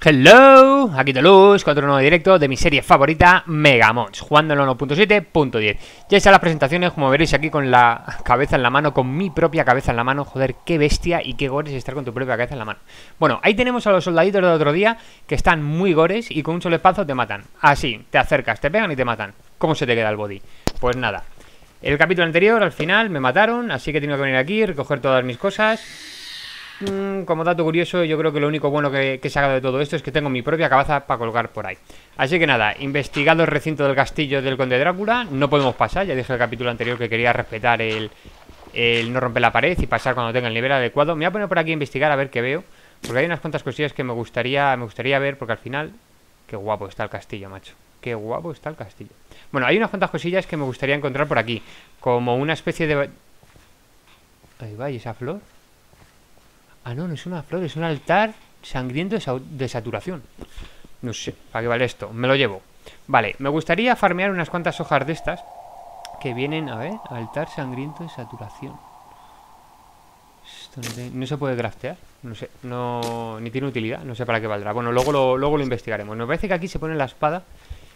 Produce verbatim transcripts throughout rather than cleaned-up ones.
Hello, aquí Toluz, con otro nuevo directo de mi serie favorita, Megamons, jugando en la uno punto siete punto diez. Ya están las presentaciones, como veréis aquí con la cabeza en la mano, con mi propia cabeza en la mano. Joder, qué bestia y qué gores estar con tu propia cabeza en la mano. Bueno, ahí tenemos a los soldaditos del otro día, que están muy gores y con un solo espazo te matan. Así, te acercas, te pegan y te matan. ¿Cómo se te queda el body? Pues nada, el capítulo anterior, al final, me mataron, así que he tenido que venir aquí, recoger todas mis cosas. Como dato curioso, yo creo que lo único bueno que, que he sacado de todo esto es que tengo mi propia cabeza para colgar por ahí. Así que nada, investigado el recinto del castillo del conde Drácula, no podemos pasar. Ya dije en el capítulo anterior que quería respetar el, el no romper la pared y pasar cuando tenga el nivel adecuado. Me voy a poner por aquí a investigar a ver qué veo, porque hay unas cuantas cosillas que me gustaría, me gustaría ver, porque al final... Qué guapo está el castillo, macho. Qué guapo está el castillo. Bueno, hay unas cuantas cosillas que me gustaría encontrar por aquí, como una especie de... Ahí va, ¿y esa flor? Ah, no, no es una flor, es un altar sangriento de saturación. No sé, ¿para qué vale esto? Me lo llevo. Vale, me gustaría farmear unas cuantas hojas de estas que vienen, a ver, altar sangriento de saturación. Esto no, te, no se puede craftear, no sé, no, ni tiene utilidad, no sé para qué valdrá. Bueno, luego lo, luego lo investigaremos. Me parece que aquí se pone la espada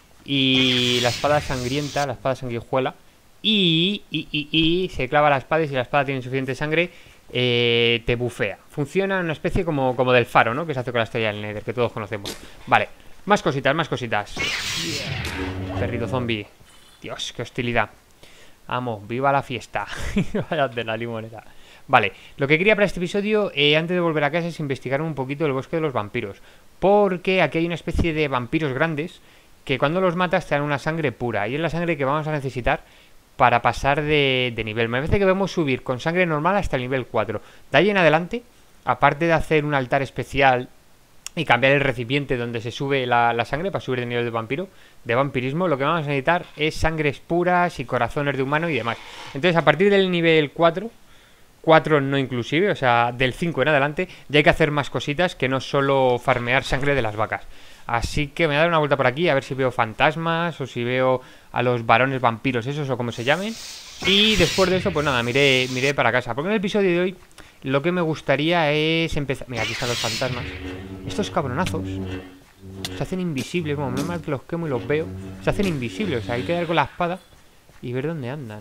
y la espada sangrienta, la espada sanguijuela, y, y, y, y se clava la espada y si la espada tiene suficiente sangre... Eh, te bufea. Funciona una especie como, como del faro, ¿no? Que se hace con la estrella del Nether, que todos conocemos. Vale, más cositas, más cositas. Perrito zombie. Dios, qué hostilidad. Vamos, viva la fiesta. Vaya de la limonera. Vale, lo que quería para este episodio, eh, antes de volver a casa, es investigar un poquito el bosque de los vampiros. Porque aquí hay una especie de vampiros grandes que cuando los matas te dan una sangre pura. Y es la sangre que vamos a necesitar para pasar de, de nivel. Me parece que debemos subir con sangre normal hasta el nivel cuatro. De ahí en adelante, aparte de hacer un altar especial y cambiar el recipiente donde se sube la, la sangre para subir de nivel de vampiro, de vampirismo, lo que vamos a necesitar es sangres puras y corazones de humano y demás. Entonces, a partir del nivel cuatro, cuatro no inclusive, o sea, del cinco en adelante, ya hay que hacer más cositas que no solo farmear sangre de las vacas. Así que me voy a dar una vuelta por aquí a ver si veo fantasmas o si veo a los varones vampiros esos o como se llamen. Y después de eso, pues nada, miré, miré para casa. Porque en el episodio de hoy lo que me gustaría es empezar... Mira, aquí están los fantasmas. Estos cabronazos se hacen invisibles. Bueno, menos mal que los quemo y los veo. Se hacen invisibles, o sea, hay que dar con la espada y ver dónde andan.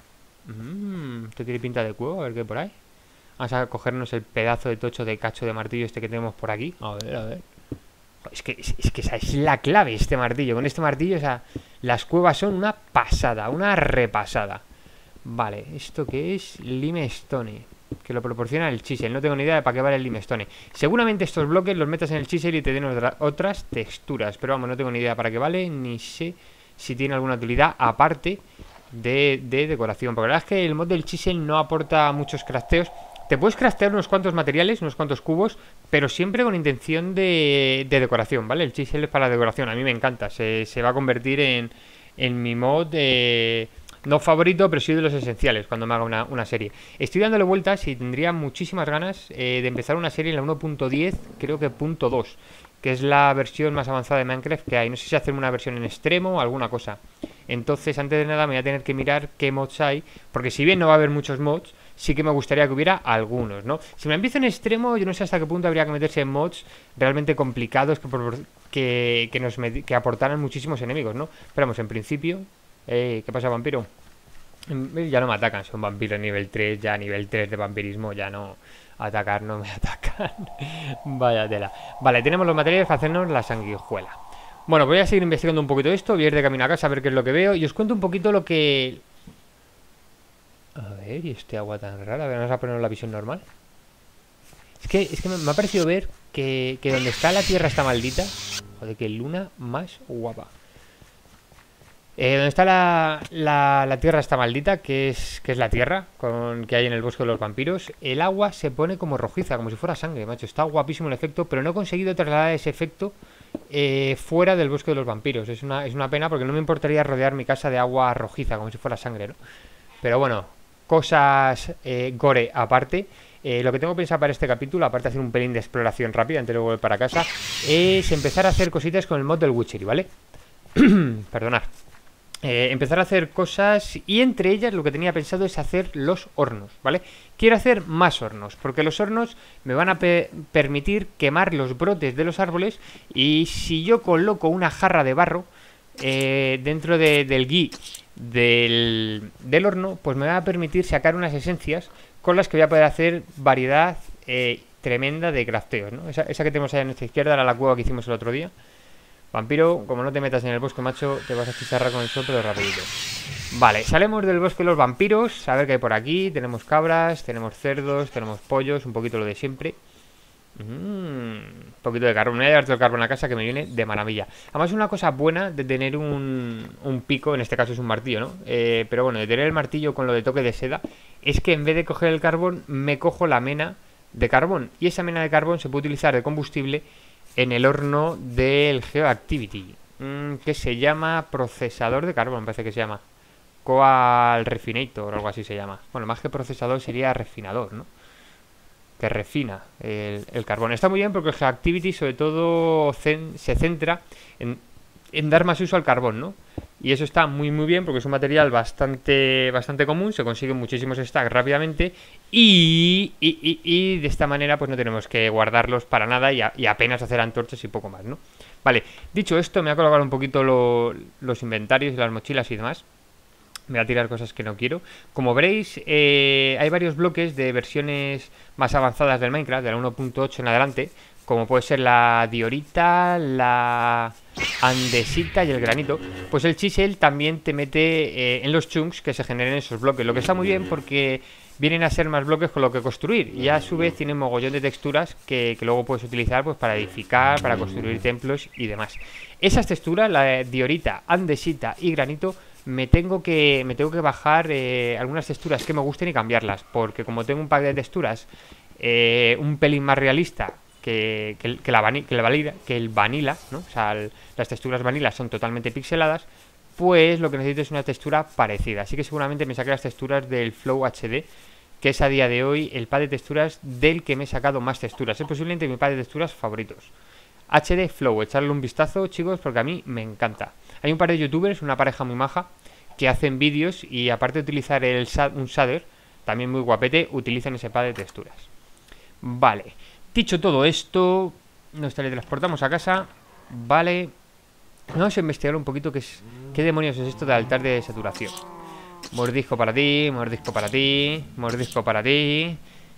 Mmm, esto tiene pinta de cueva, a ver qué hay por ahí. Vamos a cogernos el pedazo de tocho de cacho de martillo este que tenemos por aquí. A ver, a ver. Es que, es, es que esa es la clave, este martillo. Con este martillo, o sea, las cuevas son una pasada, una repasada. Vale, ¿esto qué es? Limestone, que lo proporciona el chisel. No tengo ni idea de para qué vale el limestone. Seguramente estos bloques los metas en el chisel y te den otra, otras texturas. Pero vamos, no tengo ni idea para qué vale, ni sé si tiene alguna utilidad aparte de, de decoración. Porque la verdad es que el mod del chisel no aporta muchos crafteos. Te puedes craftear unos cuantos materiales, unos cuantos cubos, pero siempre con intención de, de decoración, ¿vale? El chisel es para decoración, a mí me encanta. Se, se va a convertir en, en mi mod, eh, no favorito, pero sí de los esenciales cuando me haga una, una serie. Estoy dándole vueltas y tendría muchísimas ganas eh, de empezar una serie en la uno punto diez, creo que punto dos, que es la versión más avanzada de Minecraft que hay. No sé si hacer una versión en extremo o alguna cosa. Entonces, antes de nada, me voy a tener que mirar qué mods hay, porque si bien no va a haber muchos mods, sí que me gustaría que hubiera algunos, ¿no? Si me empiezo en extremo, yo no sé hasta qué punto habría que meterse en mods realmente complicados que, que, que, nos, que aportaran muchísimos enemigos, ¿no? Pero vamos, en principio... Eh, ¿qué pasa, vampiro? Ya no me atacan, son vampiros nivel tres, ya nivel tres de vampirismo, ya no... Atacar no me atacan. Vaya tela. Vale, tenemos los materiales para hacernos la sanguijuela. Bueno, voy a seguir investigando un poquito esto, voy a ir de camino a casa a ver qué es lo que veo y os cuento un poquito lo que... A ver, ¿y este agua tan rara? A ver, vamos a poner la visión normal. Es que, es que me, me ha parecido ver que, que donde está la tierra está maldita. Joder, que luna más guapa. Eh, donde está la, la, la tierra está maldita, que es, que es la tierra con, que hay en el bosque de los vampiros. El agua se pone como rojiza, como si fuera sangre, macho. Está guapísimo el efecto, pero no he conseguido trasladar ese efecto eh, fuera del bosque de los vampiros. Es una, es una pena porque no me importaría rodear mi casa de agua rojiza, como si fuera sangre, ¿no? Pero bueno, cosas eh, gore aparte. Eh, lo que tengo pensado para este capítulo, aparte de hacer un pelín de exploración rápida antes de volver para casa, es empezar a hacer cositas con el mod del Witchery, ¿vale? Perdonad. eh, empezar a hacer cosas, y entre ellas lo que tenía pensado es hacer los hornos, ¿vale? Quiero hacer más hornos, porque los hornos me van a pe permitir quemar los brotes de los árboles, y si yo coloco una jarra de barro eh, dentro de, del gui del, del horno, pues me va a permitir sacar unas esencias con las que voy a poder hacer variedad eh, tremenda de crafteos, ¿no? Esa, esa que tenemos ahí a nuestra izquierda era la cueva que hicimos el otro día. Vampiro, como no te metas en el bosque, macho, te vas a chicharrar con el sol, pero rapidito. Vale, salimos del bosque de los vampiros. A ver qué hay por aquí. Tenemos cabras, tenemos cerdos, tenemos pollos, un poquito lo de siempre. Mm, un poquito de carbón. Me voy a llevar todo el carbón a casa, que me viene de maravilla. Además es una cosa buena de tener un, un pico, en este caso es un martillo, ¿no? Eh, pero bueno, de tener el martillo con lo de toque de seda, es que en vez de coger el carbón, me cojo la mena de carbón. Y esa mena de carbón se puede utilizar de combustible en el horno del GeoActivity, mmm, que se llama procesador de carbón, me parece que se llama Coal Refinator o algo así se llama. Bueno, más que procesador sería refinador, ¿no? Que refina el, el carbón. Está muy bien porque el GeoActivity sobre todo cen, se centra en, en dar más uso al carbón, ¿no? Y eso está muy muy bien porque es un material bastante bastante común, se consiguen muchísimos stacks rápidamente y, y, y, y de esta manera pues no tenemos que guardarlos para nada y, a, y apenas hacer antorchas y poco más, ¿no? Vale, dicho esto, me voy a colocar un poquito lo, los inventarios y las mochilas y demás. Me voy a tirar cosas que no quiero. Como veréis, eh, hay varios bloques de versiones más avanzadas del Minecraft, de la uno punto ocho en adelante, como puede ser la diorita, la andesita y el granito. Pues el chisel también te mete eh, en los chunks que se generen esos bloques, lo que está muy bien porque vienen a ser más bloques con lo que construir y a su vez tienen mogollón de texturas que, que luego puedes utilizar pues para edificar, para construir templos y demás. Esas texturas, la diorita, andesita y granito, me tengo que me tengo que bajar eh, algunas texturas que me gusten y cambiarlas, porque como tengo un pack de texturas eh, un pelín más realista que, que, que, la que, el, vanilla, que el vanilla, ¿no? O sea, el, las texturas vanilla son totalmente pixeladas, pues lo que necesito es una textura parecida. Así que seguramente me saqué las texturas del Flow H D, que es a día de hoy el pack de texturas del que me he sacado más texturas. Es posiblemente mi pack de texturas favoritos. H D Flow, echarle un vistazo, chicos, porque a mí me encanta. Hay un par de youtubers, una pareja muy maja, que hacen vídeos y aparte de utilizar el, un shader, también muy guapete, utilizan ese pack de texturas. Vale, dicho todo esto, nos teletransportamos a casa. Vale, vamos a investigar un poquito qué, es, qué demonios es esto de altar de saturación. Mordisco para ti, mordisco para ti, mordisco para ti.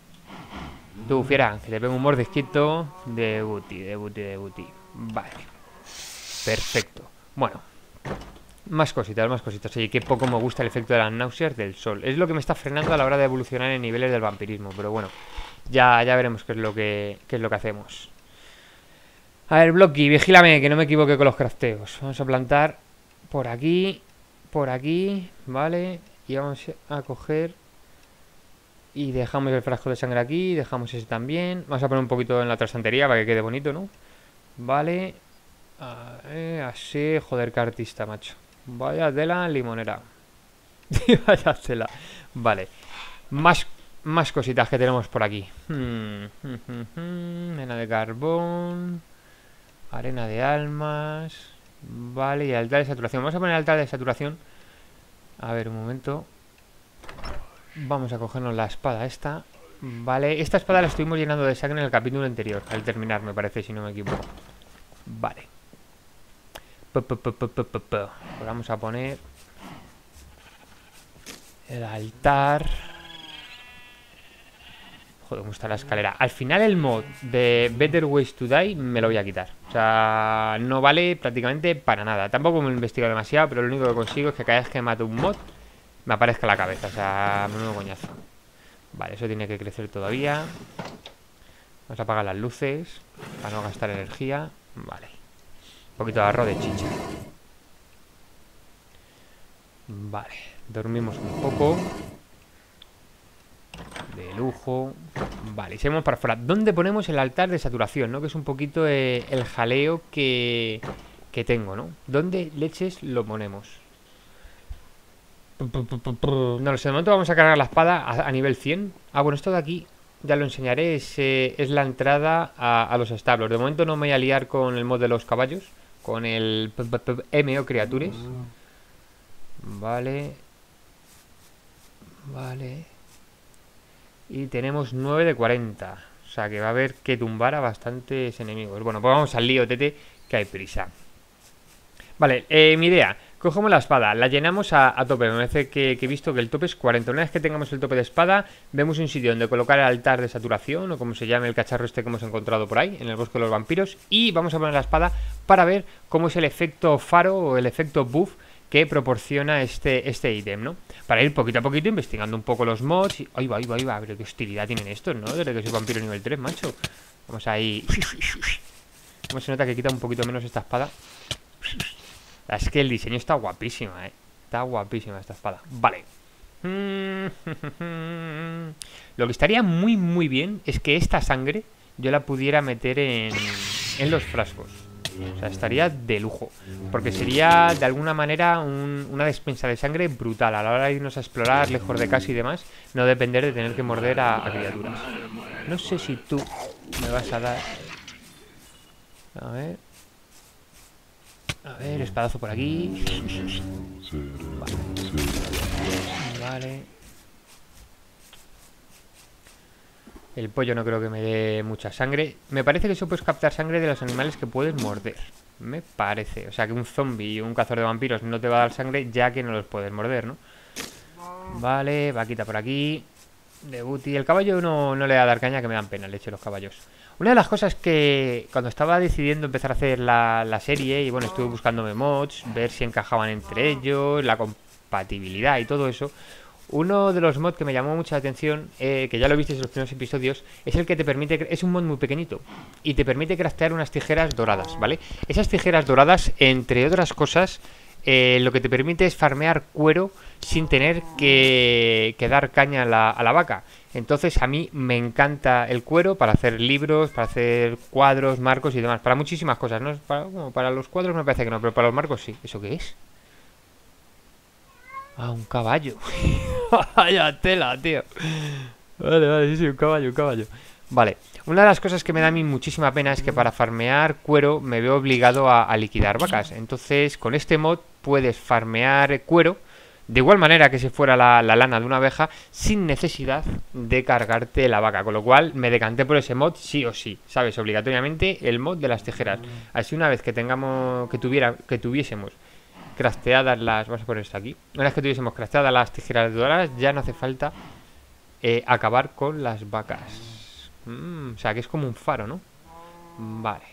Tú, fiera, que te pego un mordisquito de booty, de booty, de booty. Vale, perfecto. Bueno, más cositas, más cositas. Oye, qué poco me gusta el efecto de las náuseas del sol. Es lo que me está frenando a la hora de evolucionar en niveles del vampirismo. Pero bueno, ya, ya veremos qué es lo que, qué es lo que hacemos. A ver, Blocky, vigílame, que no me equivoque con los crafteos. Vamos a plantar por aquí, por aquí, vale. Y vamos a coger y dejamos el frasco de sangre aquí, dejamos ese también. Vamos a poner un poquito en la trasantería para que quede bonito, ¿no? Vale. A ver, así, joder, qué artista, macho. Vaya tela limonera. Vaya tela. Vale. Más, más cositas que tenemos por aquí. Hmm, hmm, hmm, hmm. Arena de carbón. Arena de almas. Vale, y altar de saturación. Vamos a poner altar de saturación. A ver, un momento. Vamos a cogernos la espada esta. Vale, esta espada la estuvimos llenando de sangre en el capítulo anterior. Al terminar, me parece, si no me equivoco. Vale. Pues vamos a poner el altar. Joder, cómo está la escalera. Al final el mod de Better Ways to Die me lo voy a quitar. O sea, no vale prácticamente para nada. Tampoco me he investigado demasiado, pero lo único que consigo es que cada vez que mato un mod me aparezca la cabeza. O sea, menudo coñazo. Vale, eso tiene que crecer todavía. Vamos a apagar las luces para no gastar energía. Vale. Un poquito de arroz de chicha. Vale, dormimos un poco. De lujo. Vale, y seguimos para afuera. ¿Dónde ponemos el altar de saturación, no? Que es un poquito eh, el jaleo que, que tengo, ¿no? ¿Dónde leches lo ponemos? No lo sé, de momento vamos a cargar la espada a, a nivel cien. Ah, bueno, esto de aquí ya lo enseñaré. Es, eh, es la entrada a, a los establos. De momento no me voy a liar con el mod de los caballos, con el M O Creatures. Vale. Vale. Y tenemos nueve de cuarenta. O sea que va a haber que tumbar a bastantes enemigos. Bueno, pues vamos al lío, tete, que hay prisa. Vale, eh, mi idea. Cogemos la espada, la llenamos a, a tope. Me parece que, que he visto que el tope es cuarenta. Una vez que tengamos el tope de espada, vemos un sitio donde colocar el altar de saturación, o como se llame el cacharro este que hemos encontrado por ahí, en el bosque de los vampiros. Y vamos a poner la espada para ver cómo es el efecto faro o el efecto buff que proporciona este este ítem, ¿no? Para ir poquito a poquito investigando un poco los mods. Y... ¡Ay va, ay va, ay va! Pero qué hostilidad tienen estos, ¿no? Desde que soy vampiro nivel tres, macho. Vamos ahí. ¿Cómo se nota que quita un poquito menos esta espada? Es que el diseño está guapísima, eh. Está guapísima esta espada. Vale. Lo que estaría muy, muy bien es que esta sangre yo la pudiera meter en, en los frascos. O sea, estaría de lujo. Porque sería, de alguna manera, un, una despensa de sangre brutal. A la hora de irnos a explorar, lejos de casa y demás, no depender de tener que morder a, a criaturas. No sé si tú me vas a dar... A ver... A ver, espadazo por aquí. Vale. Vale. El pollo no creo que me dé mucha sangre. Me parece que eso puedes captar sangre de los animales que puedes morder. Me parece. O sea que un zombie o un cazador de vampiros no te va a dar sangre ya que no los puedes morder, ¿no? Vale, vaquita por aquí. De booty. El caballo no, no le va a dar caña, que me dan pena, leche, los caballos. Una de las cosas que cuando estaba decidiendo empezar a hacer la, la serie, y bueno, estuve buscándome mods, ver si encajaban entre ellos, la compatibilidad y todo eso, uno de los mods que me llamó mucha atención, eh, que ya lo visteis en los primeros episodios, es el que te permite, es un mod muy pequeñito, y te permite craftear unas tijeras doradas, ¿vale? Esas tijeras doradas, entre otras cosas, eh, lo que te permite es farmear cuero sin tener que, que dar caña a la, a la vaca. Entonces a mí me encanta el cuero para hacer libros, para hacer cuadros, marcos y demás. Para muchísimas cosas, ¿no? Para, bueno, para los cuadros me parece que no, pero para los marcos sí. ¿Eso qué es? Ah, un caballo. Vaya tela, tío. Vale, vale, sí, sí, un caballo, un caballo. Vale, una de las cosas que me da a mí muchísima pena es que para farmear cuero me veo obligado a, a liquidar vacas. Entonces con este mod puedes farmear cuero de igual manera que si fuera la, la lana de una abeja, sin necesidad de cargarte la vaca. Con lo cual me decanté por ese mod sí o sí, ¿sabes? Obligatoriamente el mod de las tijeras. Así una vez que tengamos, que tuviera, que tuviésemos crafteadas las... Vamos a poner esto aquí. Una vez que tuviésemos crafteadas las tijeras doradas, ya no hace falta eh, acabar con las vacas. Mm, o sea que es como un faro, ¿no? Vale.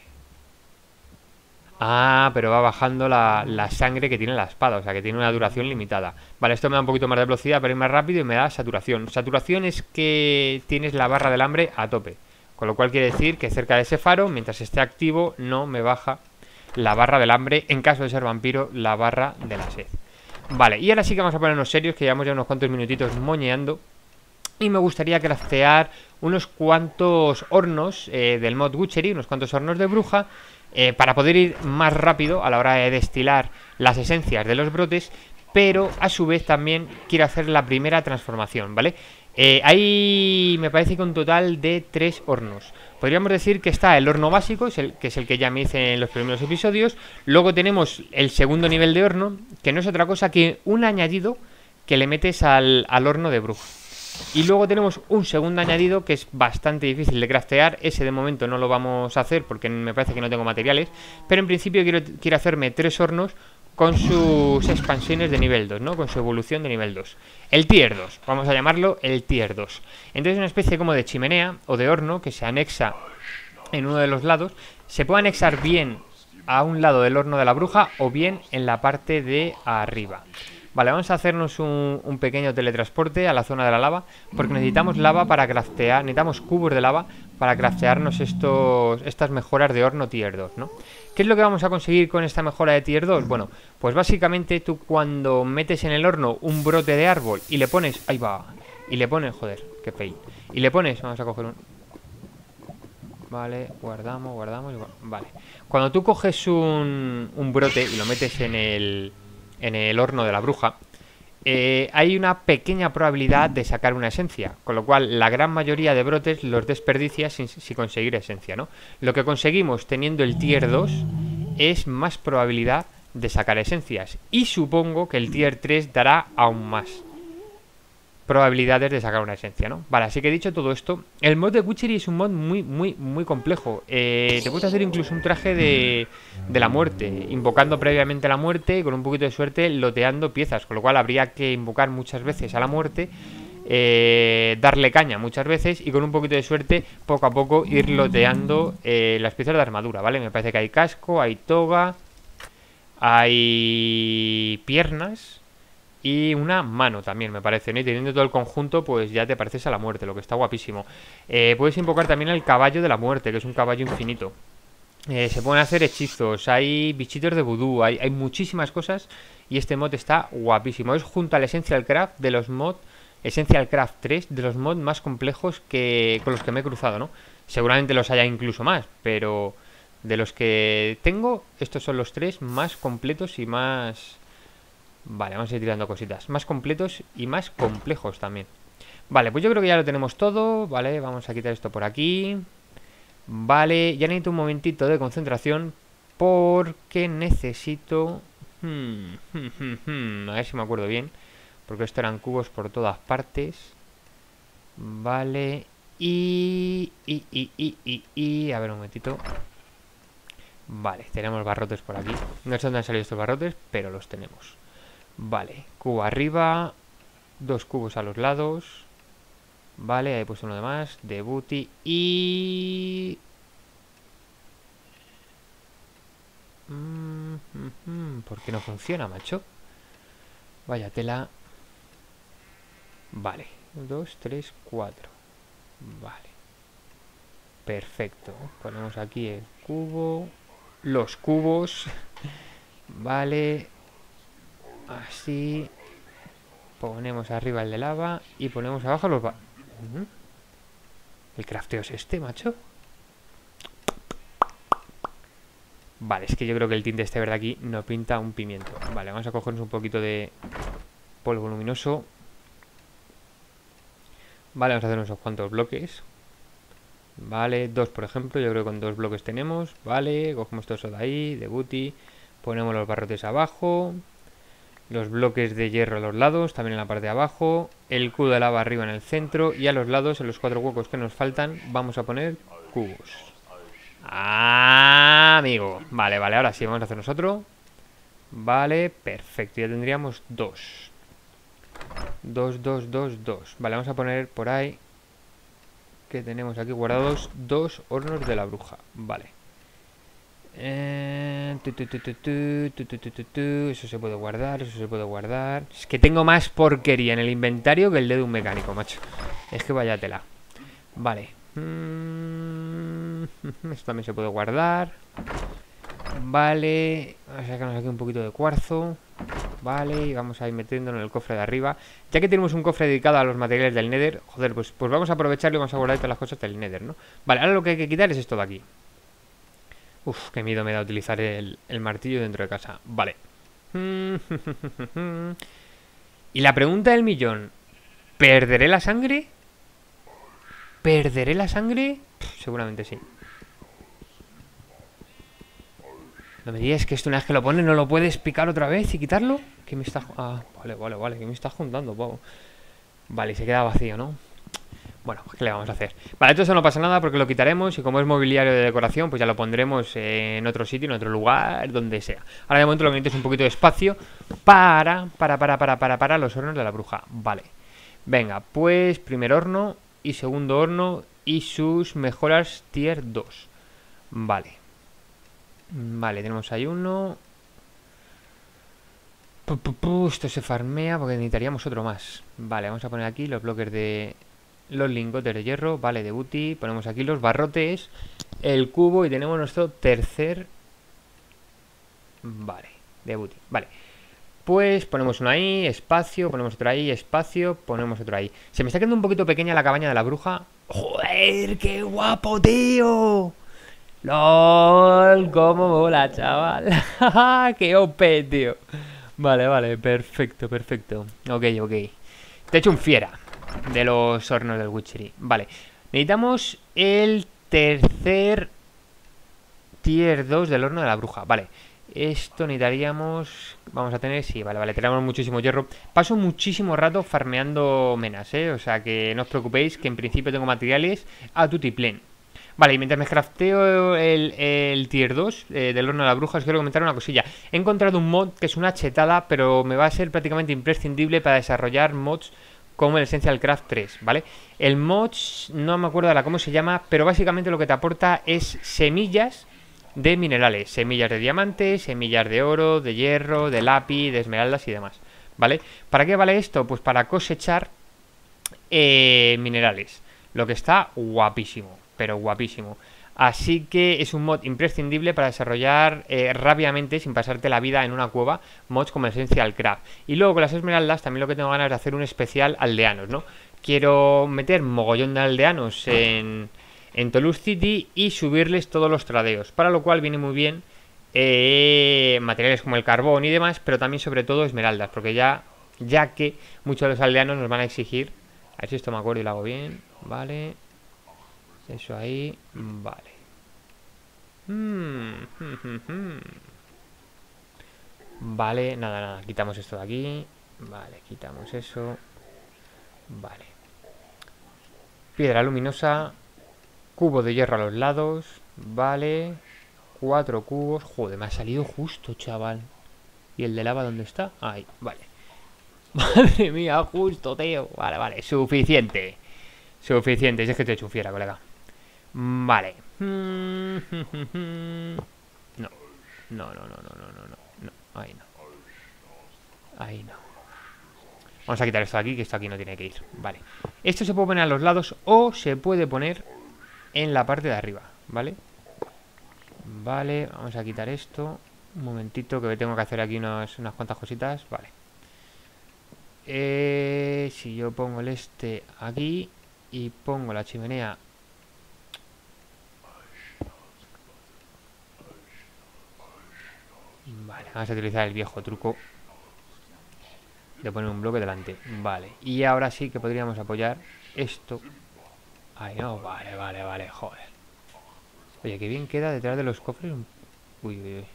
Ah, pero va bajando la, la sangre que tiene la espada, o sea que tiene una duración limitada. Vale, esto me da un poquito más de velocidad para ir más rápido y me da saturación. Saturación es que tienes la barra del hambre a tope, con lo cual quiere decir que cerca de ese faro, mientras esté activo, no me baja la barra del hambre, en caso de ser vampiro, la barra de la sed. Vale, y ahora sí que vamos a ponernos serios, que llevamos ya unos cuantos minutitos moñeando. Y me gustaría craftear unos cuantos hornos eh, del mod Witchery, unos cuantos hornos de bruja, eh, para poder ir más rápido a la hora de destilar las esencias de los brotes, pero a su vez también quiero hacer la primera transformación, ¿vale? Eh, hay, me parece que un total de tres hornos. Podríamos decir que está el horno básico, es el, que es el que ya me hice en los primeros episodios. Luego tenemos el segundo nivel de horno, que no es otra cosa que un añadido que le metes al, al horno de bruja. Y luego tenemos un segundo añadido que es bastante difícil de craftear. Ese de momento no lo vamos a hacer porque me parece que no tengo materiales. Pero en principio quiero, quiero hacerme tres hornos con sus expansiones de nivel dos, ¿no? Con su evolución de nivel dos. El tier dos, vamos a llamarlo el tier dos. Entonces es una especie como de chimenea o de horno que se anexa en uno de los lados. Se puede anexar bien a un lado del horno de la bruja o bien en la parte de arriba. Vale, vamos a hacernos un, un pequeño teletransporte a la zona de la lava, porque necesitamos lava para craftear, necesitamos cubos de lava para craftearnos estos, estas mejoras de horno tier dos, ¿no? ¿Qué es lo que vamos a conseguir con esta mejora de tier dos? Bueno, pues básicamente tú cuando metes en el horno un brote de árbol y le pones, ahí va, y le pones, joder, qué fail, y le pones, vamos a coger un... Vale, guardamos, guardamos, vale. Cuando tú coges un, un brote y lo metes en el... en el horno de la bruja, eh, hay una pequeña probabilidad de sacar una esencia, con lo cual la gran mayoría de brotes los desperdicias sin, sin conseguir esencia, ¿no? Lo que conseguimos teniendo el tier dos es más probabilidad de sacar esencias. Y supongo que el tier tres dará aún más probabilidades de sacar una esencia, ¿no? Vale, así que he dicho todo esto. El mod de Witchery es un mod muy, muy, muy complejo. Eh, te puedes hacer incluso un traje de, de la muerte, invocando previamente la muerte y con un poquito de suerte loteando piezas, con lo cual habría que invocar muchas veces a la muerte, eh, darle caña muchas veces y con un poquito de suerte poco a poco ir loteando eh, las piezas de armadura, ¿vale? Me parece que hay casco, hay toga, hay piernas y una mano también, me parece, ¿no? Y teniendo todo el conjunto, pues ya te pareces a la muerte, lo que está guapísimo. Eh, puedes invocar también el caballo de la muerte, que es un caballo infinito. Eh, se pueden hacer hechizos, hay bichitos de vudú, hay, hay muchísimas cosas. Y este mod está guapísimo. Es junto al Essential Craft de los mods, Essential Craft tres, de los mods más complejos que con los que me he cruzado, ¿no? Seguramente los haya incluso más, pero de los que tengo, estos son los tres más completos y más... Vale, vamos a ir tirando cositas. Más completos y más complejos también. Vale, pues yo creo que ya lo tenemos todo. Vale, vamos a quitar esto por aquí. Vale, ya necesito un momentito de concentración porque necesito... Hmm, hmm, hmm, hmm. A ver si me acuerdo bien, porque esto eran cubos por todas partes. Vale. Y... Y, y, y, y, y... A ver un momentito. Vale, tenemos barrotes por aquí. No sé dónde han salido estos barrotes, pero los tenemos. Vale, cubo arriba, dos cubos a los lados. Vale, ahí he puesto uno de más, de booty y... Mm, mm, mm, ¿por qué no funciona, macho? Vaya tela. Vale, dos, tres, cuatro. Vale. Perfecto, ponemos aquí el cubo, los cubos. Vale. Así. Ponemos arriba el de lava y ponemos abajo los... Va ¿Mm? El crafteo es este, macho. Vale, es que yo creo que el tinte este verde aquí no pinta un pimiento. Vale, vamos a cogernos un poquito de polvo luminoso. Vale, vamos a hacer unos cuantos bloques. Vale, dos por ejemplo, yo creo que con dos bloques tenemos. Vale, cogemos todo eso de ahí, de booty. Ponemos los barrotes abajo. Los bloques de hierro a los lados, también en la parte de abajo. El cubo de lava arriba en el centro. Y a los lados, en los cuatro huecos que nos faltan, vamos a poner cubos. Ah, amigo. Vale, vale, ahora sí, vamos a hacer nosotros. Vale, perfecto, ya tendríamos dos. Dos, dos, dos, dos. Vale, vamos a poner por ahí que tenemos aquí guardados dos hornos de la bruja. Vale. Eh, tu, tu, tu, tu, tu, tu, tu, tu, tu. Eso se puede guardar, eso se puede guardar. Es que tengo más porquería en el inventario que el dedo de un mecánico, macho. Es que vaya tela. Vale. Mm, esto también se puede guardar. Vale. Vamos a sacarnos aquí un poquito de cuarzo. Vale, y vamos a ir metiéndolo en el cofre de arriba. Ya que tenemos un cofre dedicado a los materiales del Nether, joder, pues, pues vamos a aprovecharlo y vamos a guardar todas las cosas del Nether, ¿no? Vale, ahora lo que hay que quitar es esto de aquí. Uf, qué miedo me da utilizar el, el martillo dentro de casa. Vale. Y la pregunta del millón: ¿perderé la sangre? ¿Perderé la sangre? Pff, seguramente sí. No me digas que esto una vez que lo pones no lo puedes picar otra vez y quitarlo. ¿Qué me está... Ah, vale, vale, vale. ¿Qué me está juntando, pavo? Vale, y se queda vacío, ¿no? Bueno, pues ¿qué le vamos a hacer? Vale, esto eso no pasa nada porque lo quitaremos y como es mobiliario de decoración, pues ya lo pondremos en otro sitio, en otro lugar, donde sea. Ahora de momento lo que necesito es un poquito de espacio para, para, para, para, para, para los hornos de la bruja. Vale. Venga, pues primer horno y segundo horno y sus mejoras tier dos. Vale. Vale, tenemos ahí uno. Pu, pu, pu, esto se farmea porque necesitaríamos otro más. Vale, vamos a poner aquí los bloques de... Los lingotes de hierro, vale, de booty. Ponemos aquí los barrotes, el cubo y tenemos nuestro tercer... Vale, de booty, vale. Pues ponemos uno ahí, espacio, ponemos otro ahí, espacio, ponemos otro ahí. Se me está quedando un poquito pequeña la cabaña de la bruja. ¡Joder, qué guapo, tío! ¡Lol! ¡Cómo mola, chaval! ¡Qué O P, tío! Vale, vale, perfecto, perfecto. Ok, ok. Te he hecho un fiera de los hornos del Witchery. Vale, necesitamos el tercer tier dos del horno de la bruja. Vale, Esto necesitaríamos... Vamos a tener... Sí, vale, vale, tenemos muchísimo hierro. Paso muchísimo rato farmeando menas, ¿eh? O sea, que no os preocupéis, que en principio tengo materiales a tutiplén. Vale, y mientras me crafteo el, el tier dos eh, del horno de la bruja, os quiero comentar una cosilla. He encontrado un mod que es una chetada, pero me va a ser prácticamente imprescindible para desarrollar mods como el Essential Craft tres, ¿vale? El mod, no me acuerdo ahora cómo se llama, pero básicamente lo que te aporta es semillas de minerales, semillas de diamantes, semillas de oro, de hierro, de lápiz, de esmeraldas y demás, ¿vale? ¿Para qué vale esto? Pues para cosechar eh, minerales, lo que está guapísimo, pero guapísimo. Así que es un mod imprescindible para desarrollar eh, rápidamente, sin pasarte la vida en una cueva, mods como Essential Craft. Y luego con las esmeraldas también lo que tengo ganas de hacer un especial aldeanos, ¿no? Quiero meter mogollón de aldeanos en, en Toulouse City y subirles todos los tradeos, para lo cual viene muy bien eh, materiales como el carbón y demás, pero también sobre todo esmeraldas, porque ya, ya que muchos de los aldeanos nos van a exigir, a ver si esto me acuerdo y lo hago bien, vale, eso ahí, vale. Hmm, hmm, hmm, hmm. Vale, nada, nada, quitamos esto de aquí, vale, quitamos eso, vale. Piedra luminosa, cubo de hierro a los lados, vale. Cuatro cubos, joder, me ha salido justo, chaval. ¿Y el de lava dónde está? Ahí, vale. Madre mía, justo, tío. Vale, vale, suficiente. Suficiente, si es que te he hecho un fiera, colega. Vale. No. No, no, no, no, no, no, no. No, ahí no. Ahí no. Vamos a quitar esto de aquí, que esto aquí no tiene que ir. Vale. Esto se puede poner a los lados o se puede poner en la parte de arriba, ¿vale? Vale, vamos a quitar esto. Un momentito, que tengo que hacer aquí unas, unas cuantas cositas. Vale. Eh, si yo pongo el este aquí y pongo la chimenea... Vale, vamos a utilizar el viejo truco de poner un bloque delante. Vale, y ahora sí que podríamos apoyar esto. Ay, no, vale, vale, vale, joder. Oye, qué bien queda detrás de los cofres. Uy, uy, uy.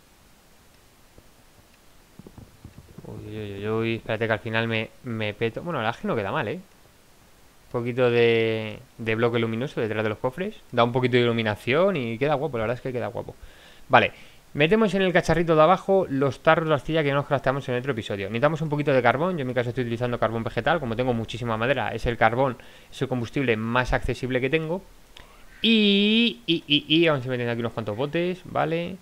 Uy, uy, uy, uy. Espérate que al final me, me peto. Bueno, la verdad es que no queda mal, ¿eh? Un poquito de, de bloque luminoso detrás de los cofres. Da un poquito de iluminación y queda guapo. La verdad es que queda guapo. Vale. Metemos en el cacharrito de abajo los tarros de arcilla que nos craftamos en el otro episodio. Necesitamos un poquito de carbón. Yo en mi caso estoy utilizando carbón vegetal. Como tengo muchísima madera, es el carbón, es el combustible más accesible que tengo. Y, y, y, y vamos a ir metiendo aquí unos cuantos botes, ¿vale?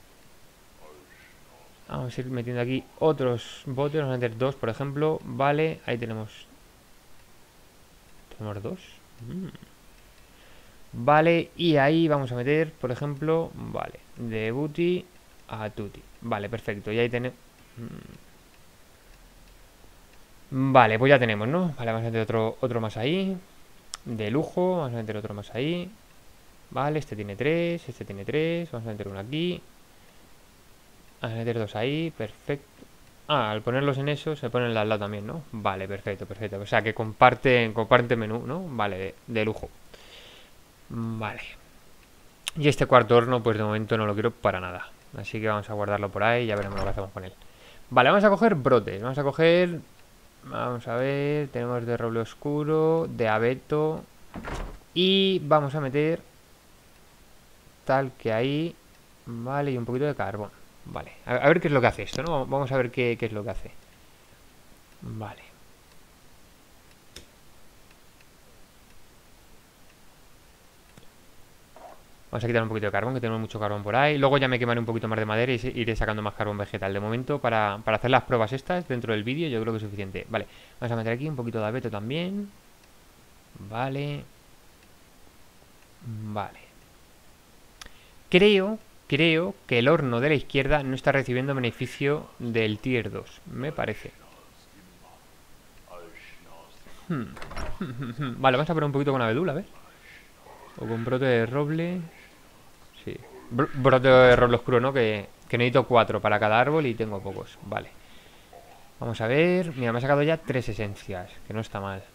Vamos a ir metiendo aquí otros botes. Vamos a meter dos, por ejemplo. Vale, ahí tenemos. Tenemos dos. Mm. Vale, y ahí vamos a meter, por ejemplo, vale, de booty a tutti. Vale, perfecto, y ahí tenemos... Vale, pues ya tenemos, ¿no? Vale, vamos a meter otro, otro más ahí. De lujo, vamos a meter otro más ahí. Vale, este tiene tres, este tiene tres. Vamos a meter uno aquí. Vamos a meter dos ahí, perfecto. Ah, al ponerlos en eso se ponen al lado también, ¿no? Vale, perfecto, perfecto. O sea, que comparten, comparten menú, ¿no? Vale, de, de lujo. Vale. Y este cuarto horno, pues de momento no lo quiero para nada. Así que vamos a guardarlo por ahí y ya veremos lo que hacemos con él. Vale, vamos a coger brotes. Vamos a coger... Vamos a ver... Tenemos de roble oscuro, de abeto. Y vamos a meter... Tal que ahí... Vale, y un poquito de carbón. Vale, a, a ver qué es lo que hace esto, ¿no? Vamos a ver qué, qué es lo que hace. Vale. Vamos a quitar un poquito de carbón, que tenemos mucho carbón por ahí. Luego ya me quemaré un poquito más de madera y iré sacando más carbón vegetal. De momento, para, para hacer las pruebas estas dentro del vídeo, yo creo que es suficiente. Vale, vamos a meter aquí un poquito de abeto también. Vale. Vale. Creo, creo que el horno de la izquierda no está recibiendo beneficio del tier dos. Me parece. Hmm. Vale, vamos a poner un poquito con abedul, a ver. O con brote de roble. Sí. Br brote de roble oscuro, ¿no? Que, que necesito cuatro para cada árbol y tengo pocos. Vale. Vamos a ver. Mira, me ha sacado ya tres esencias. Que no está mal.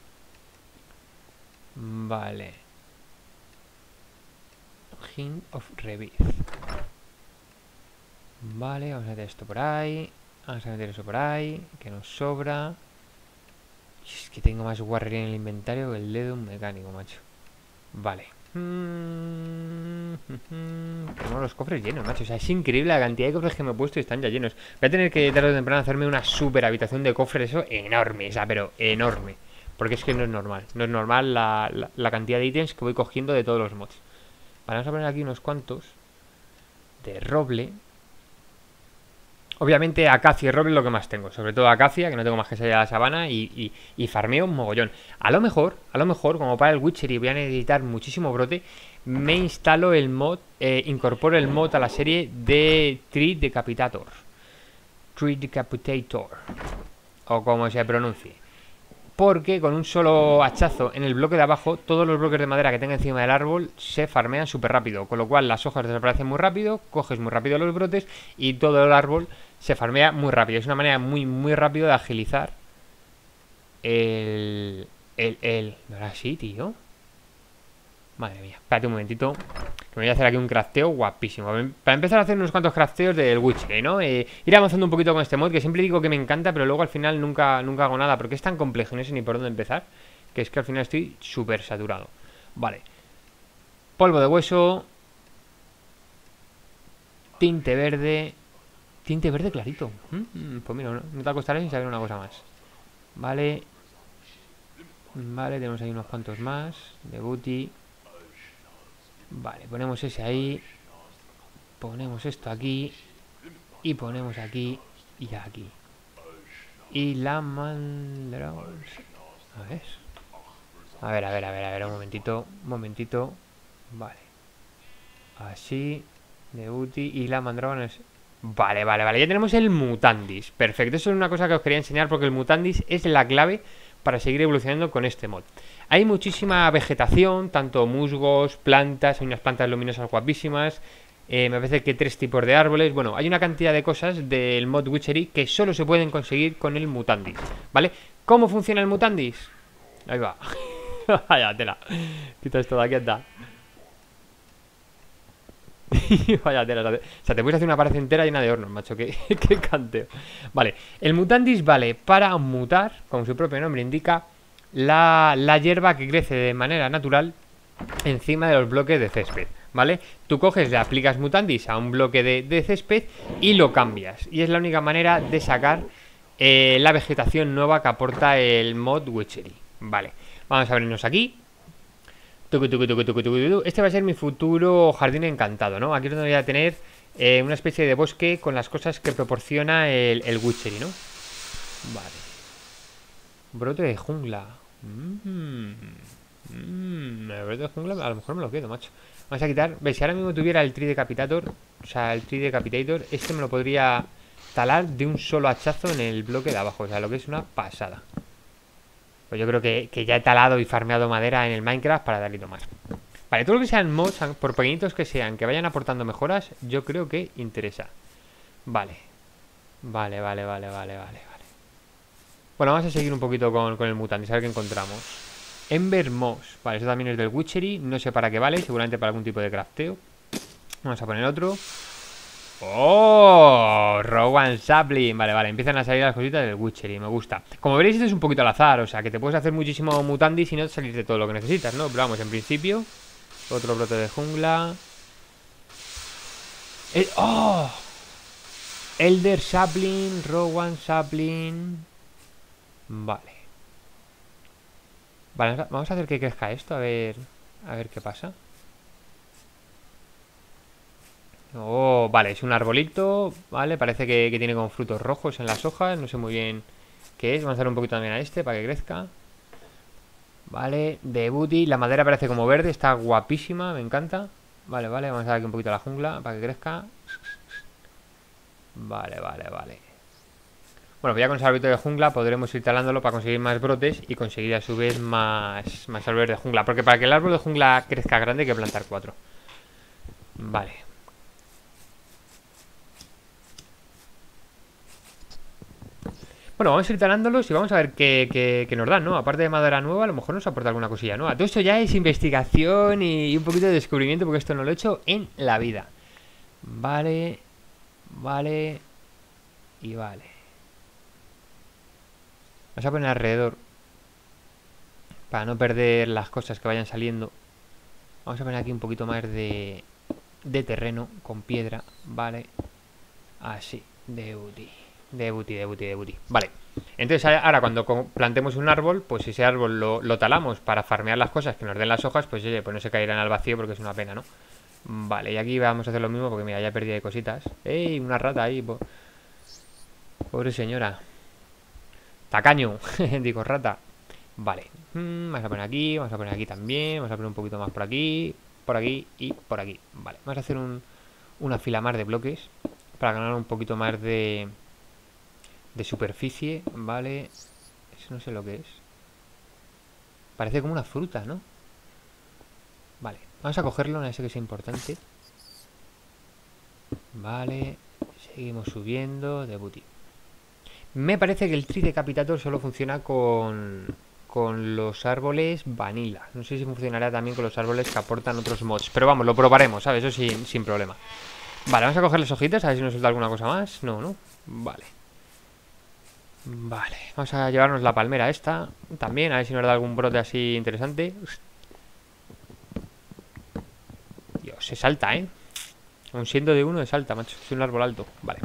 Vale. Hint of Rebirth. Vale, vamos a meter esto por ahí. Vamos a meter eso por ahí, que nos sobra. Es que tengo más guarrería en el inventario que el dedo de un mecánico, macho. Vale. Mm, tenemos los cofres llenos, macho. O sea, es increíble la cantidad de cofres que me he puesto y están ya llenos. Voy a tener que tarde o temprano hacerme una super habitación de cofres, eso enorme, o sea, pero enorme. Porque es que no es normal. No es normal la, la, la cantidad de ítems que voy cogiendo de todos los mods. Vale, vamos a poner aquí unos cuantos de roble. Obviamente acacia y roble es lo que más tengo. Sobre todo acacia, que no tengo más que salir a la sabana. Y, y, y farmeo un mogollón. A lo mejor, a lo mejor, como para el Witcher y voy a necesitar muchísimo brote, me instalo el mod, eh, incorporo el mod a la serie de Tree Decapitator. Tree Decapitator. O como se pronuncie. Porque con un solo hachazo en el bloque de abajo, todos los bloques de madera que tenga encima del árbol se farmean súper rápido. Con lo cual las hojas desaparecen muy rápido, coges muy rápido los brotes y todo el árbol se farmea muy rápido. Es una manera muy, muy rápido de agilizar el... el... el... ¿No era así, tío? Madre mía, espérate un momentito. Que me voy a hacer aquí un crafteo guapísimo. Para empezar a hacer unos cuantos crafteos del Witcher, ¿no? Eh, ir avanzando un poquito con este mod, que siempre digo que me encanta, pero luego al final nunca, nunca hago nada, porque es tan complejo y no sé ni por dónde empezar, que es que al final estoy súper saturado. Vale. Polvo de hueso. Tinte verde. Tinte verde clarito. ¿Mm? Pues mira, no, no te acostarás sin saber una cosa más. Vale. Vale, tenemos ahí unos cuantos más. De booty. Vale, ponemos ese ahí. Ponemos esto aquí. Y ponemos aquí. Y aquí. Y la mandragora. A ver. A ver, a ver, a ver, a ver, un momentito. Un momentito. Vale. Así. De booty. Y la mandragora es... Vale, vale, vale. Ya tenemos el Mutandis. Perfecto. Eso es una cosa que os quería enseñar porque el Mutandis es la clave para seguir evolucionando con este mod. Hay muchísima vegetación, tanto musgos, plantas, hay unas plantas luminosas guapísimas, eh, me parece que tres tipos de árboles. Bueno, hay una cantidad de cosas del mod Witchery que solo se pueden conseguir con el Mutandis, ¿vale? ¿Cómo funciona el Mutandis? Ahí va. Vaya tela. Quita esto de aquí, anda. Vaya tela. O sea, te puedes hacer una pared entera llena de hornos, macho. Qué, qué canteo. Vale, el Mutandis vale para mutar, como su propio nombre indica, la, la hierba que crece de manera natural encima de los bloques de césped, ¿vale? Tú coges, le aplicas Mutandis a un bloque de, de césped y lo cambias. Y es la única manera de sacar eh, la vegetación nueva que aporta el mod Witchery. Vale, vamos a abrirnos aquí. Tucu, tucu, tucu, tucu, tucu, tucu. Este va a ser mi futuro jardín encantado, ¿no? Aquí es donde voy a tener eh, una especie de bosque con las cosas que proporciona el, el Witchery, ¿no? Vale. Brote de jungla. Mmm. Mmm. El brote de jungla a lo mejor me lo quedo, macho. Vamos a quitar. ¿Ves? Si ahora mismo tuviera el Tree Decapitator, o sea, el Tree Decapitator, este me lo podría talar de un solo hachazo en el bloque de abajo. O sea, lo que es una pasada. Pues yo creo que, que ya he talado y farmeado madera en el Minecraft para darle más. Vale, todo lo que sean mods, por pequeñitos que sean, que vayan aportando mejoras, yo creo que interesa. Vale. Vale, vale, vale, vale, vale, vale. Bueno, vamos a seguir un poquito con, con el Mutandis, a ver qué encontramos. Ember Moss. Vale, eso también es del Witchery. No sé para qué vale, seguramente para algún tipo de crafteo. Vamos a poner otro. ¡Oh! Rowan Sapling. Vale, vale, empiezan a salir las cositas del Witchery, me gusta. Como veréis, esto es un poquito al azar, o sea, que te puedes hacer muchísimo Mutandis y no salir de todo lo que necesitas, ¿no? Pero vamos, en principio, otro brote de jungla. El... ¡Oh! Elder Sapling, Rowan Sapling. Vale. Vale, vamos a hacer que crezca esto, a ver... A ver qué pasa. Oh, vale, es un arbolito, vale, parece que, que tiene como frutos rojos en las hojas, no sé muy bien qué es. Vamos a darle un poquito también a este para que crezca. Vale, de booty, la madera parece como verde, está guapísima, me encanta. Vale, vale, vamos a dar aquí un poquito a la jungla para que crezca. Vale, vale, vale. Bueno, pues ya con ese árbol de jungla podremos ir talándolo para conseguir más brotes y conseguir a su vez más, más árboles de jungla. Porque para que el árbol de jungla crezca grande hay que plantar cuatro. Vale. Bueno, vamos a ir talándolos y vamos a ver qué, qué, qué nos dan, ¿no? Aparte de madera nueva, a lo mejor nos aporta alguna cosilla nueva. Todo esto ya es investigación y un poquito de descubrimiento, porque esto no lo he hecho en la vida. Vale. Vale. Y vale. Vamos a poner alrededor, para no perder las cosas que vayan saliendo. Vamos a poner aquí un poquito más de, de terreno con piedra. Vale. Así. De booty. De booty, de booty, de booty. Vale. Entonces ahora cuando plantemos un árbol, pues ese árbol lo, lo talamos para farmear las cosas que nos den las hojas, pues oye, pues no se caerán al vacío porque es una pena, ¿no? Vale, y aquí vamos a hacer lo mismo porque mira, ya perdí de cositas. ¡Ey! Una rata ahí. Po Pobre señora. Tacaño. Digo, rata. Vale. Mm, vamos a poner aquí, vamos a poner aquí también. Vamos a poner un poquito más por aquí, por aquí y por aquí. Vale, vamos a hacer un, una fila más de bloques para ganar un poquito más de... de superficie, vale. Eso no sé lo que es. Parece como una fruta, ¿no? Vale, vamos a cogerlo, no sé que sea importante. Vale, seguimos subiendo de booty. Me parece que el Tridecapitator solo funciona con, con los árboles vanilla. No sé si funcionará también con los árboles que aportan otros mods. Pero vamos, lo probaremos, ¿sabes? Eso sin, sin problema. Vale, vamos a coger las hojitas, a ver si nos suelta alguna cosa más. No, no. Vale. Vale, vamos a llevarnos la palmera esta también, a ver si nos da algún brote así interesante. Dios, se salta, ¿eh? Aun siendo de uno, se salta, macho. Es un árbol alto, vale.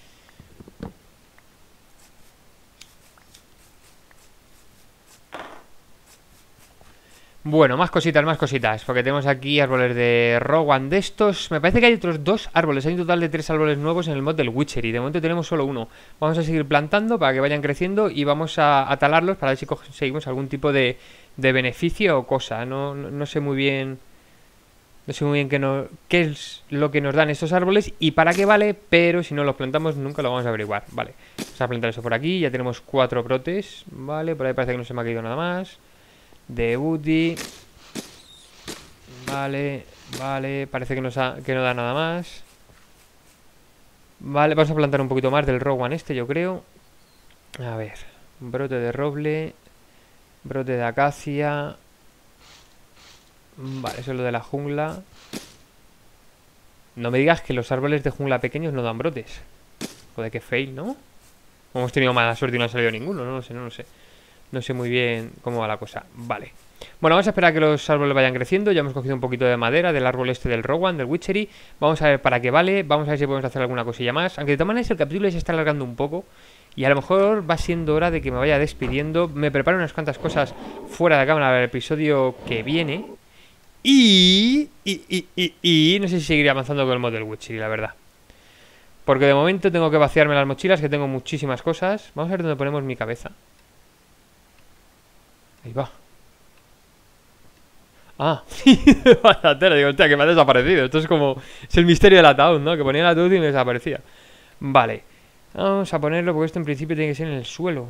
Bueno, más cositas, más cositas. Porque tenemos aquí árboles de Rowan de estos. Me parece que hay otros dos árboles. Hay un total de tres árboles nuevos en el mod del Witcher. Y de momento tenemos solo uno. Vamos a seguir plantando para que vayan creciendo. Y vamos a, a talarlos para ver si conseguimos algún tipo de, de beneficio o cosa. No, no, no sé muy bien... No sé muy bien qué, no, qué es lo que nos dan estos árboles y para qué vale. Pero si no los plantamos nunca lo vamos a averiguar. Vale, vamos a plantar eso por aquí. Ya tenemos cuatro brotes. Vale, por ahí parece que no se me ha caído nada más. De booty. Vale, vale. Parece que, nos ha, que no da nada más. Vale, vamos a plantar un poquito más del Rowan este, yo creo. A ver. Brote de roble. Brote de acacia. Vale, eso es lo de la jungla. No me digas que los árboles de jungla pequeños no dan brotes. Joder, qué fail, ¿no? Hemos tenido mala suerte y no ha salido ninguno. No lo sé, no lo sé. No sé muy bien cómo va la cosa. Vale. Bueno, vamos a esperar a que los árboles vayan creciendo. Ya hemos cogido un poquito de madera del árbol este del Rowan, del Witchery. Vamos a ver para qué vale. Vamos a ver si podemos hacer alguna cosilla más. Aunque de todas maneras el capítulo se está alargando un poco. Y a lo mejor va siendo hora de que me vaya despidiendo. Me preparo unas cuantas cosas fuera de cámara para el episodio que viene. Y... Y... Y... Y... y no sé si seguiré avanzando con el mod del Witchery, la verdad. Porque de momento tengo que vaciarme las mochilas, que tengo muchísimas cosas. Vamos a ver dónde ponemos mi cabeza. Ahí va. Ah, vaya tela, digo, hostia, que me ha desaparecido. Esto es como... es el misterio del ataúd, ¿no? Que ponía el ataúd y me desaparecía. Vale. Vamos a ponerlo, porque esto en principio tiene que ser en el suelo.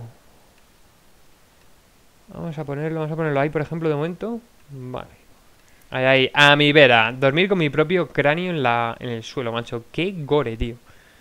Vamos a ponerlo, vamos a ponerlo ahí, por ejemplo, de momento. Vale. Ahí, ahí, a mi vera. Dormir con mi propio cráneo en, la, en el suelo, macho. Qué gore, tío.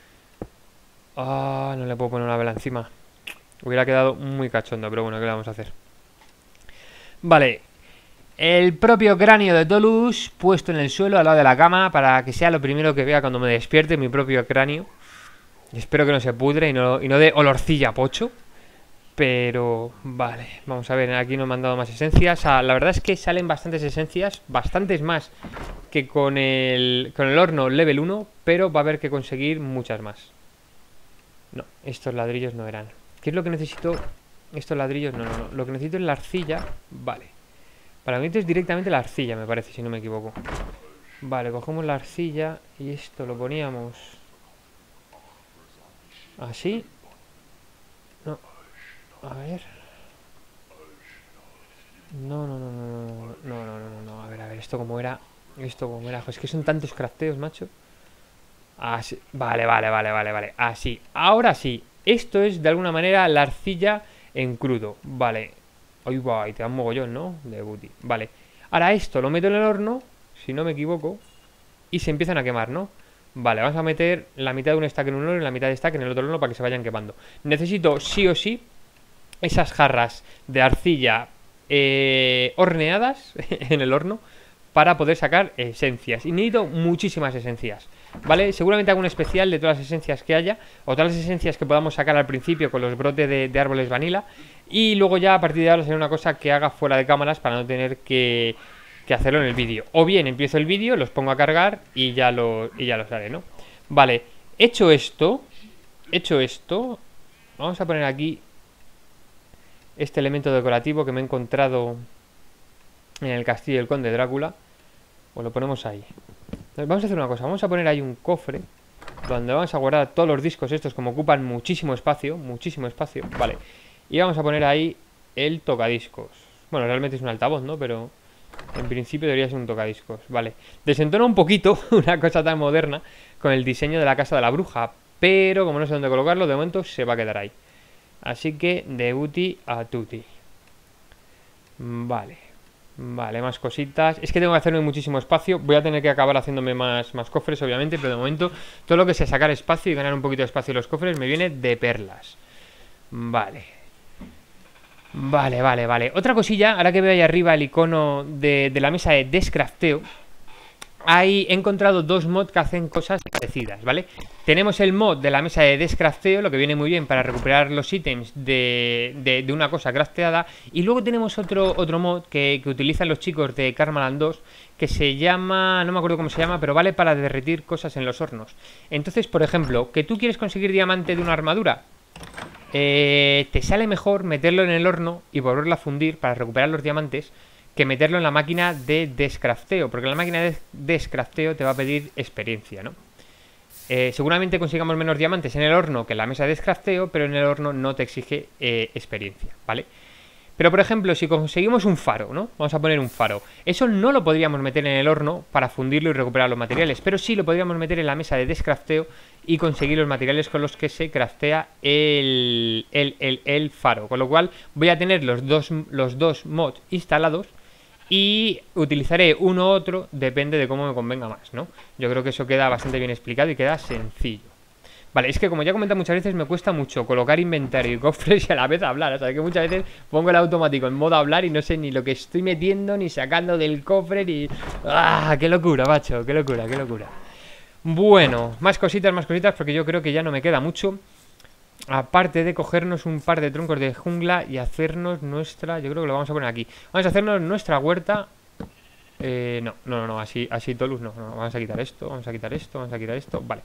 Ah, no le puedo poner una vela encima. Hubiera quedado muy cachondo, pero bueno, ¿qué le vamos a hacer? Vale, el propio cráneo de Tolus puesto en el suelo al lado de la cama para que sea lo primero que vea cuando me despierte, mi propio cráneo. Y espero que no se pudre y no, y no dé olorcilla a pocho. Pero, vale, vamos a ver, aquí nos han dado más esencias. O sea, la verdad es que salen bastantes esencias, bastantes más que con el, con el horno level uno, pero va a haber que conseguir muchas más. No, estos ladrillos no eran. ¿Qué es lo que necesito? Estos ladrillos, no, no, no. Lo que necesito es la arcilla. Vale. Para mí es directamente la arcilla, me parece, si no me equivoco. Vale, cogemos la arcilla y esto lo poníamos así. No. A ver. No, no, no, no, no, no, no, no, no, no. A ver, a ver, esto como era. Esto como era. Es que son tantos crafteos, macho. Así. Vale, vale, vale, vale, vale. Así. Ahora sí. Esto es de alguna manera la arcilla en crudo. Vale. Ahí va, y te da un mogollón, ¿no? De booty. Vale. Ahora esto lo meto en el horno, si no me equivoco, y se empiezan a quemar, ¿no? Vale, vamos a meter la mitad de un stack en un horno y la mitad de stack en el otro horno para que se vayan quemando. Necesito sí o sí esas jarras de arcilla eh, horneadas en el horno para poder sacar esencias. Y necesito muchísimas esencias. ¿vale? Seguramente hago un especial de todas las esencias que haya, o todas las esencias que podamos sacar al principio con los brotes de, de árboles vanilla. Y luego ya a partir de ahora será una cosa que haga fuera de cámaras para no tener que, que hacerlo en el vídeo. O bien empiezo el vídeo, los pongo a cargar y ya, lo, y ya los haré, ¿no? Vale, hecho esto, hecho esto, vamos a poner aquí este elemento decorativo que me he encontrado en el castillo del conde Drácula. Pues lo ponemos ahí. Entonces, vamos a hacer una cosa, vamos a poner ahí un cofre donde vamos a guardar todos los discos estos, como ocupan muchísimo espacio, muchísimo espacio, vale. Y vamos a poner ahí el tocadiscos. Bueno, realmente es un altavoz, ¿no? Pero en principio debería ser un tocadiscos, vale. Desentona un poquito una cosa tan moderna con el diseño de la casa de la bruja, pero como no sé dónde colocarlo, de momento se va a quedar ahí. Así que de uti a tutti. Vale. Vale, más cositas. Es que tengo que hacerme muchísimo espacio. Voy a tener que acabar haciéndome más, más cofres, obviamente. Pero de momento, todo lo que sea sacar espacio y ganar un poquito de espacio en los cofres me viene de perlas. Vale. Vale, vale, vale. Otra cosilla, ahora que veo ahí arriba el icono de, de la mesa de descrafteo. Ahí he encontrado dos mods que hacen cosas parecidas, ¿vale? Tenemos el mod de la mesa de descrafteo, lo que viene muy bien para recuperar los ítems de, de, de una cosa crafteada. Y luego tenemos otro, otro mod que, que utilizan los chicos de Karmaland dos, que se llama, no me acuerdo cómo se llama, pero vale para derretir cosas en los hornos. Entonces, por ejemplo, que tú quieres conseguir diamante de una armadura, eh, te sale mejor meterlo en el horno y volverlo a fundir para recuperar los diamantes, que meterlo en la máquina de descrafteo, porque la máquina de descrafteo te va a pedir experiencia, ¿no? Eh, seguramente consigamos menos diamantes en el horno que en la mesa de descrafteo, pero en el horno no te exige eh, experiencia, ¿vale? Pero por ejemplo, si conseguimos un faro, ¿no? Vamos a poner un faro. Eso no lo podríamos meter en el horno para fundirlo y recuperar los materiales, pero sí lo podríamos meter en la mesa de descrafteo y conseguir los materiales con los que se craftea el, el, el, el faro. Con lo cual voy a tener los dos, los dos mods instalados y utilizaré uno u otro, depende de cómo me convenga más, ¿no? Yo creo que eso queda bastante bien explicado y queda sencillo. Vale, es que como ya he comentado muchas veces, me cuesta mucho colocar inventario y cofres y a la vez hablar. O sea, que muchas veces pongo el automático en modo hablar y no sé ni lo que estoy metiendo, ni sacando del cofre, ni... ¡Ah! ¡Qué locura, macho! ¡Qué locura, qué locura! Bueno, más cositas, más cositas, porque yo creo que ya no me queda mucho. Aparte de cogernos un par de troncos de jungla y hacernos nuestra... Yo creo que lo vamos a poner aquí. Vamos a hacernos nuestra huerta. Eh, no, no, no, no, así, así Tolus no, no. Vamos a quitar esto, vamos a quitar esto, vamos a quitar esto. Vale.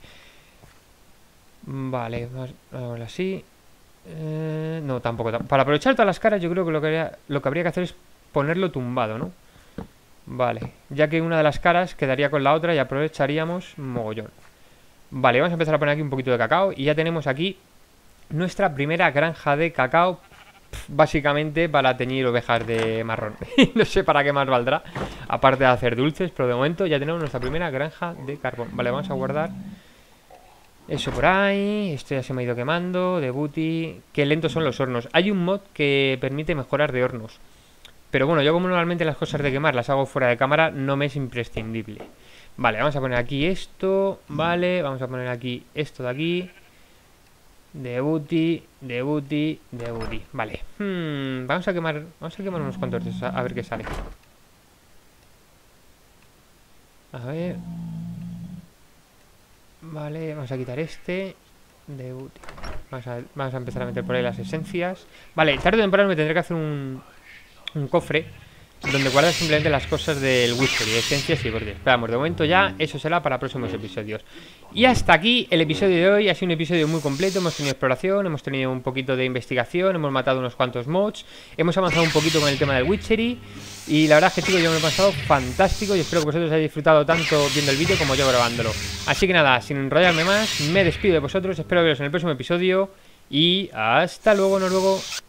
Vale, vamos a ver así. Eh, no, tampoco. Para aprovechar todas las caras, yo creo que lo que, habría, lo que habría que hacer es ponerlo tumbado, ¿no? Vale, ya que una de las caras quedaría con la otra y aprovecharíamos mogollón. Vale, vamos a empezar a poner aquí un poquito de cacao. Y ya tenemos aquí nuestra primera granja de cacao, básicamente para teñir ovejas de marrón. No sé para qué más valdrá, aparte de hacer dulces, pero de momento ya tenemos nuestra primera granja de carbón. Vale, vamos a guardar eso por ahí. Esto ya se me ha ido quemando, de booty. Qué lentos son los hornos. Hay un mod que permite mejorar de hornos, pero bueno, yo como normalmente las cosas de quemar las hago fuera de cámara, no me es imprescindible. Vale, vamos a poner aquí esto. Vale, vamos a poner aquí esto de aquí. De booty, de booty, de booty. Vale. Hmm, vamos a quemar. Vamos a quemar unos cuantos de esos, a, a ver qué sale. A ver. Vale, vamos a quitar este. De booty. Vamos a, vamos a empezar a meter por ahí las esencias. Vale, tarde o temprano me tendré que hacer un, un cofre donde guardas simplemente las cosas del Witcher y esencias y bordes. Pero vamos, de momento ya eso será para próximos episodios. Y hasta aquí el episodio de hoy. Ha sido un episodio muy completo. Hemos tenido exploración, hemos tenido un poquito de investigación, hemos matado unos cuantos mods, hemos avanzado un poquito con el tema del Witchery. Y la verdad es que, chicos, yo me lo he pasado fantástico y espero que vosotros hayáis disfrutado tanto viendo el vídeo como yo grabándolo. Así que nada, sin enrollarme más, me despido de vosotros. Espero veros en el próximo episodio y hasta luego, nos luego.